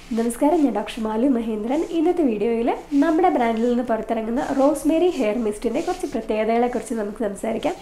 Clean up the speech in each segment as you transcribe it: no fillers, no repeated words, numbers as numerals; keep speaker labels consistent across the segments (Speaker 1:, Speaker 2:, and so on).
Speaker 1: നമസ്കാരം, ഞാൻ ഡോക്ടർ മാലു മഹേന്ദ്രൻ. ഇന്നത്തെ വീഡിയോയിൽ നമ്മുടെ ബ്രാൻഡിൽ നിന്ന് പുറത്തിറങ്ങുന്ന റോസ്മേരി ഹെയർ മിസ്റ്റിൻ്റെ കുറച്ച് പ്രത്യേകതകളെക്കുറിച്ച് നമുക്ക് സംസാരിക്കാം.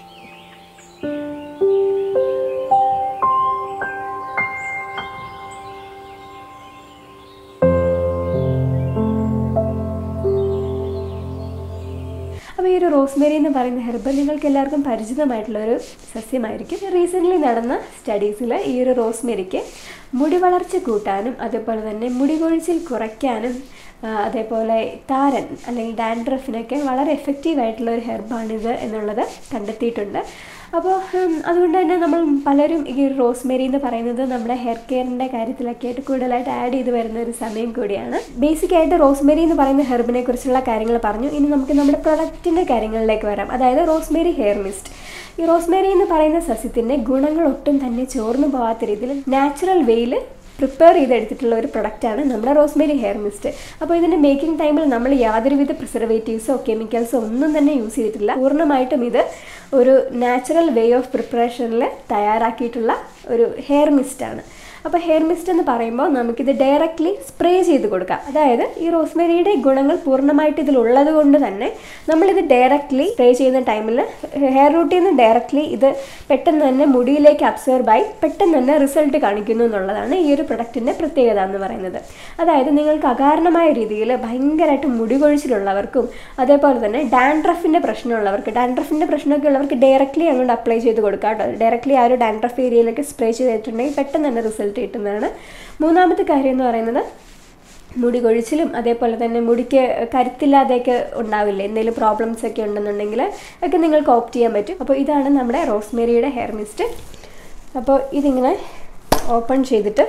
Speaker 1: അപ്പോൾ ഈ ഒരു റോസ്മേരി എന്ന് പറയുന്ന ഹെർബ് നിങ്ങൾക്ക് എല്ലാവർക്കും പരിചിതമായിട്ടുള്ളൊരു സസ്യമായിരിക്കും. റീസെൻ്റ്ലി നടന്ന സ്റ്റഡീസിൽ ഈ ഒരു റോസ്മേരിക്ക് മുടി വളർച്ച കൂട്ടാനും അതേപോലെ തന്നെ മുടി കൊഴിച്ചിൽ കുറയ്ക്കാനും അതേപോലെ താരൻ അല്ലെങ്കിൽ ഡാൻഡ്രഫിനൊക്കെ വളരെ എഫക്റ്റീവായിട്ടുള്ള ഒരു ഹെർബാണിത് എന്നുള്ളത് കണ്ടെത്തിയിട്ടുണ്ട്. അപ്പോൾ അതുകൊണ്ട് തന്നെ നമ്മൾ പലരും ഈ റോസ്മേരി എന്ന് പറയുന്നത് നമ്മുടെ ഹെയർ കെയറിൻ്റെ കാര്യത്തിലൊക്കെ ആയിട്ട് കൂടുതലായിട്ട് ആഡ് ചെയ്ത് വരുന്ന ഒരു സമയം കൂടിയാണ്. ബേസിക്കായിട്ട് റോസ്മേരി എന്ന് പറയുന്ന ഹെർബിനെ കുറിച്ചുള്ള കാര്യങ്ങൾ പറഞ്ഞു. ഇനി നമുക്ക് നമ്മുടെ പ്രൊഡക്റ്റിൻ്റെ കാര്യങ്ങളിലേക്ക് വരാം. അതായത് റോസ്മേരി ഹെയർ മിസ്റ്റ്. ഈ റോസ്മേരി എന്ന് പറയുന്ന സസ്യത്തിൻ്റെ ഗുണങ്ങൾ ഒട്ടും തന്നെ ചോർന്നു പോകാത്ത രീതിയിൽ നാച്ചുറൽ വേയിൽ പ്രിപ്പയർ ചെയ്തെടുത്തിട്ടുള്ള ഒരു പ്രൊഡക്റ്റാണ് നമ്മുടെ റോസ്മേരി ഹെയർ മിസ്റ്റ്. അപ്പോൾ ഇതിൻ്റെ മേക്കിംഗ് ടൈമിൽ നമ്മൾ യാതൊരുവിധ പ്രിസർവേറ്റീവ്സോ കെമിക്കൽസോ ഒന്നും തന്നെ യൂസ് ചെയ്തിട്ടില്ല. പൂർണ്ണമായിട്ടും ഇത് ഒരു നാച്ചുറൽ വേ ഓഫ് പ്രിപ്പറേഷനിൽ തയ്യാറാക്കിയിട്ടുള്ള ഒരു ഹെയർ മിസ്റ്റാണ്. അപ്പോൾ ഹെയർ മിസ്റ്റ് എന്ന് പറയുമ്പോൾ നമുക്കിത് ഡയറക്റ്റ്ലി സ്പ്രേ ചെയ്ത് കൊടുക്കാം. അതായത് ഈ റോസ്മേരിയുടെ ഗുണങ്ങൾ പൂർണ്ണമായിട്ട് ഇതിലുള്ളത് കൊണ്ട് തന്നെ നമ്മളിത് ഡയറക്റ്റ്ലി സ്പ്രേ ചെയ്യുന്ന ടൈമിൽ ഹെയർ റൂട്ടിൽ നിന്ന് ഡയറക്റ്റ്ലി ഇത് പെട്ടെന്ന് തന്നെ മുടിയിലേക്ക് അബ്സോർബായി പെട്ടെന്ന് തന്നെ റിസൾട്ട് കാണിക്കുന്നു എന്നുള്ളതാണ് ഈ ഒരു പ്രൊഡക്റ്റിൻ്റെ പ്രത്യേകത എന്ന് പറയുന്നത്. അതായത് നിങ്ങൾക്ക് അകാരണമായ രീതിയിൽ ഭയങ്കരമായിട്ട് മുടി കൊഴിച്ചിലുള്ളവർക്കും അതേപോലെ തന്നെ ഡാൻഡ്രഫിൻ്റെ പ്രശ്നമൊക്കെ ഉള്ളവർക്ക് ഡയറക്റ്റ്ലി അങ്ങോട്ട് അപ്ലൈ ചെയ്ത് കൊടുക്കാം കേട്ടോ. ഡയറക്റ്റ്ലി ആ ഒരു ഡാൻഡ്രഫ് ഏരിയയിലേക്ക് സ്പ്രേ ചെയ്തിട്ടുണ്ടെങ്കിൽ പെട്ടെന്ന് തന്നെ റിസൾട്ട് കിട്ടുന്നതാണ്. മൂന്നാമത്തെ കാര്യം എന്ന് പറയുന്നത് മുടി കൊഴിച്ചിലും അതേപോലെ തന്നെ മുടിക്ക് കരുത്തില്ലാതെയൊക്കെ ഉണ്ടാവില്ലേ, എന്തെങ്കിലും പ്രോബ്ലംസ് ഒക്കെ ഉണ്ടെന്നുണ്ടെങ്കിൽ ഒക്കെ നിങ്ങൾക്ക് ഓപ്റ്റ് ചെയ്യാൻ പറ്റും. അപ്പോൾ ഇതാണ് നമ്മുടെ റോസ്മേരിയുടെ ഹെയർ മിസ്റ്റ്. അപ്പോൾ ഇതിങ്ങനെ ഓപ്പൺ ചെയ്തിട്ട്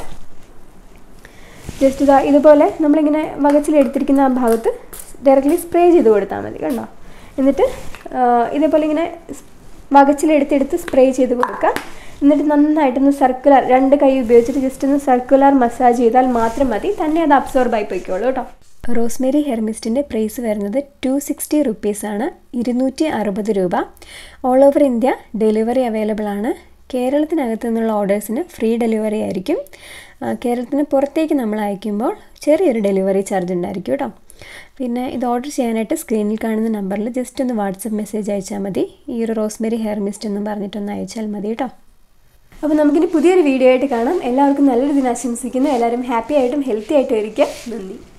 Speaker 1: ജസ്റ്റ് ഇതുപോലെ നമ്മളിങ്ങനെ വകച്ചിലെടുത്തിരിക്കുന്ന ആ ഭാഗത്ത് ഡയറക്റ്റ്ലി സ്പ്രേ ചെയ്ത് കൊടുത്താൽ മതി കണ്ടോ. എന്നിട്ട് ഇതേപോലെ ഇങ്ങനെ വകച്ചിലെടുത്തെടുത്ത് സ്പ്രേ ചെയ്ത് കൊടുക്കുക. എന്നിട്ട് നന്നായിട്ടൊന്ന് സർക്കുലർ രണ്ട് കൈ ഉപയോഗിച്ചിട്ട് ജസ്റ്റ് ഒന്ന് സർക്കുലർ മസാജ് ചെയ്താൽ മാത്രം മതി, തന്നെ അത് അബ്സോർബ് ആയി പോയിക്കോളൂ കേട്ടോ. റോസ്മേരി ഹെയർ മിസ്റ്റിൻ്റെ പ്രൈസ് വരുന്നത് 260 റുപ്പീസാണ്, 260 രൂപ. All over India delivery available ആണ്. കേരളത്തിനകത്ത് നിന്നുള്ള ഓർഡേഴ്സിന് ഫ്രീ ഡെലിവറി ആയിരിക്കും. കേരളത്തിന് പുറത്തേക്ക് നമ്മൾ അയക്കുമ്പോൾ ചെറിയൊരു ഡെലിവറി ചാർജ് ഉണ്ടായിരിക്കും കേട്ടോ. പിന്നെ ഇത് ഓർഡർ ചെയ്യാനായിട്ട് സ്ക്രീനിൽ കാണുന്ന നമ്പറിൽ ജസ്റ്റ് ഒന്ന് വാട്സപ്പ് മെസ്സേജ് അയച്ചാൽ മതി. ഈ ഒരു റോസ്മേരി ഹെയർ മിസ്റ്റ് എന്ന് പറഞ്ഞിട്ടൊന്ന് അയച്ചാൽ മതി കേട്ടോ. അപ്പോൾ നമുക്കിനി പുതിയൊരു വീഡിയോ ആയിട്ട് കാണാം. എല്ലാവർക്കും നല്ലൊരു ദിനം ആശംസിക്കുന്നു. എല്ലാവരും ഹാപ്പി ആയിട്ടും ഹെൽത്തി ആയിട്ടും ഇരിക്കുക. നന്ദി.